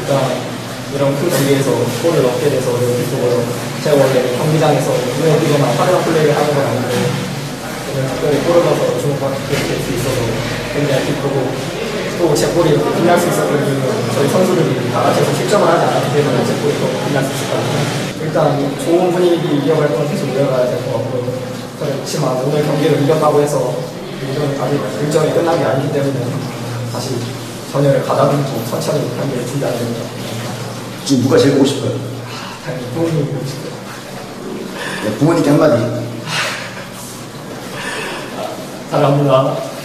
이런 큰 경기에서 골을 넣게 돼서 기쁘고요. 제가 원래 경기장에서 눈에 띄거나 화려한 플레이를 하는 건 아닌데 오늘 특별히 골을 넣어서 주목받게 될 수 있어서 굉장히 기쁘고 또 제 골이 이렇게 빛날 수 있었던 이유는 저희 선수들이 다 같이 실점을 하지 않았기 때문에 제 골이 더 빛날 수 있었거든요. 일단 좋은 분위기 이어갈 건 계속 이어가야 될 것 같고요. 그렇지만 오늘 경기를 이겼다고 해서 아직 일정이 끝난 게 아니기 때문에 다시 전열을 가다듬고 천천히 경기를 준비하는 겁니다. 지금 누가 제일 보고 싶어요? 당연히 부모님이 보고 싶어요. 네, 부모님께 한마디. 사랑합니다.